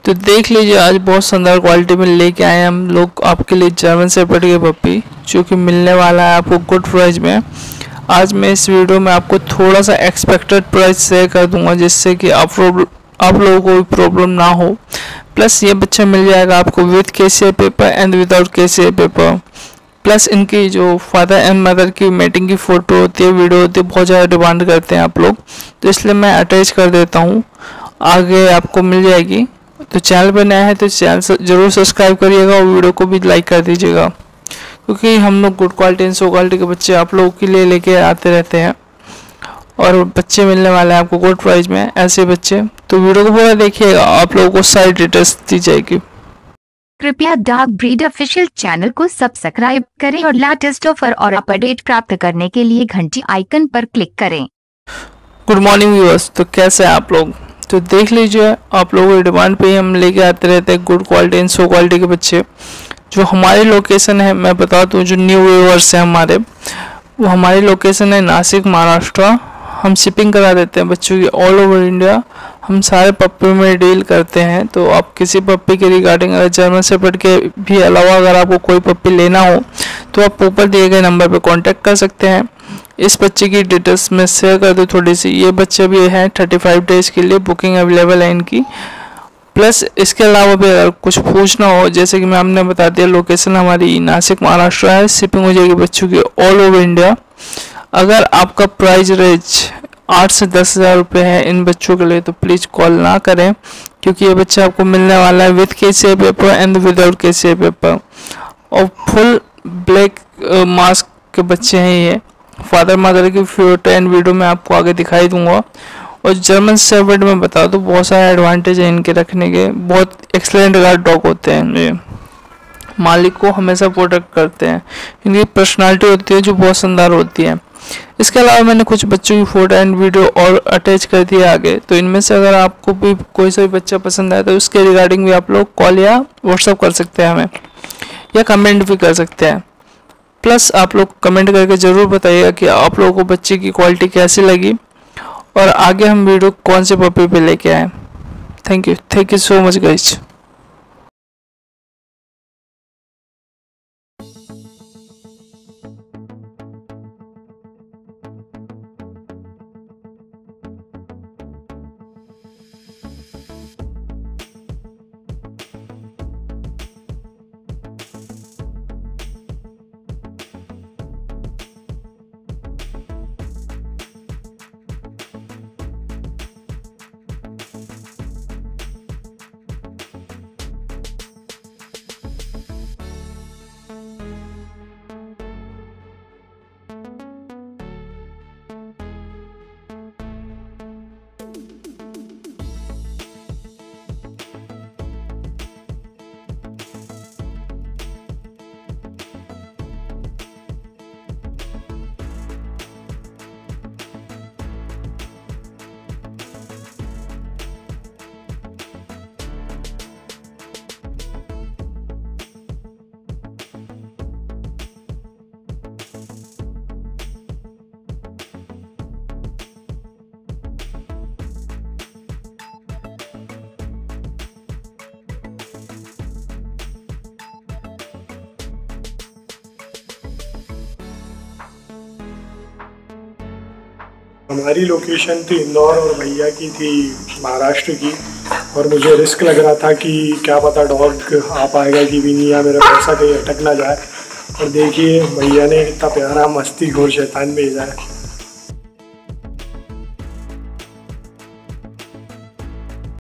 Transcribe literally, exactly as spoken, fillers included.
तो देख लीजिए, आज बहुत शानदार क्वालिटी में लेके आए हैं हम लोग आपके लिए जर्मन शेफर्ड के पप्पी, जो कि मिलने वाला है आपको गुड प्राइस में। आज मैं इस वीडियो में आपको थोड़ा सा एक्सपेक्टेड प्राइस शेयर कर दूंगा, जिससे कि आप आप लोगों को भी प्रॉब्लम ना हो। प्लस ये बच्चा मिल जाएगा आपको with KCI paper and without KCI paper. Plus इनकी जो फादर एंड मदर की मीटिंग की फ़ोटो होती है, वीडियो होती है, बहुत ज़्यादा डिमांड करते हैं आप लोग, तो इसलिए मैं अटैच कर देता हूँ, आगे आपको मिल जाएगी। तो चैनल पर नया है तो चैनल ज़रूर सब्सक्राइब करिएगा और वीडियो को भी लाइक कर दीजिएगा, क्योंकि हम लोग good quality and show quality के बच्चे आप लोगों के लिए लेके आते रहते हैं और बच्चे मिलने वाले हैं आपको गुड प्राइस में, ऐसे बच्चे। तो वीडियो को पूरा देखिएगा, आप लोगों को सारी डिटेल्स दी जाएगी। कृपया डार्क ब्रीड ऑफिशियल चैनल को सब्सक्राइब करें और लेटेस्ट ऑफर और अपडेट प्राप्त करने के लिए घंटी आइकन पर क्लिक करें। गुड मॉर्निंग व्यूअर्स, तो कैसे हैं आप लोग? तो देख लीजिए, आप लोगों की डिमांड पे ही हम लेके आते रहते हैं good quality and show quality के बच्चे। जो हमारी लोकेशन है, मैं बता दूं, जो न्यू व्यूअर्स हैं हमारे, वो हमारी लोकेशन है नासिक, महाराष्ट्र। हम शिपिंग करा देते हैं बच्चों की ऑल ओवर इंडिया। हम सारे पप्पी में डील करते हैं, तो आप किसी पप्पी के रिगार्डिंग अगर जर्मन शेफर्ड के भी अलावा अगर आपको कोई पप्पी लेना हो तो आप ऊपर दिए गए नंबर पर कांटेक्ट कर सकते हैं। इस बच्चे की डिटेल्स में शेयर कर दूँ थोड़ी सी। ये बच्चे भी है पैंतीस डेज के लिए बुकिंग अवेलेबल है इनकी। प्लस इसके अलावा भी अगर कुछ पूछना हो, जैसे कि मैं आपने बता दिया, लोकेशन हमारी नासिक, महाराष्ट्र है। शिपिंग हो जाएगी बच्चों की ऑल ओवर इंडिया। अगर आपका प्राइस रेंज आठ से दस हज़ार रुपये है इन बच्चों के लिए, तो प्लीज़ कॉल ना करें, क्योंकि ये बच्चा आपको मिलने वाला है with KCI paper and without KCI paper. और फुल ब्लैक मास्क के बच्चे हैं ये। फादर मदर की फोटो एंड वीडियो में आपको आगे दिखाई दूंगा। और जर्मन शेफर्ड में बता दो, बहुत सारे एडवांटेज है इनके रखने के। बहुत एक्सलेंट गार्ड डॉग होते हैं ये, मालिक को हमेशा प्रोटेक्ट करते हैं। इनकी पर्सनालिटी होती है जो बहुत शानदार होती है। इसके अलावा मैंने कुछ बच्चों की फ़ोटो एंड वीडियो और अटैच कर दिया आगे, तो इनमें से अगर आपको भी कोई सा भी बच्चा पसंद आए तो उसके रिगार्डिंग भी आप लोग कॉल या व्हाट्सअप कर सकते हैं हमें, या कमेंट भी कर सकते हैं। प्लस आप लोग कमेंट करके ज़रूर बताइएगा कि आप लोगों को बच्चे की क्वालिटी कैसी लगी और आगे हम वीडियो कौन से पप्पी पे लेके आए। Thank you thank you so much guys. हमारी लोकेशन थी इंदौर और भैया की थी महाराष्ट्र की, और मुझे रिस्क लग रहा था कि क्या पता डॉग आ पाएगा कि भी नहीं, या मेरा पैसा कहीं अटक ना जाए। और देखिए भैया ने इतना प्यारा मस्ती घोर शैतान भेजा है।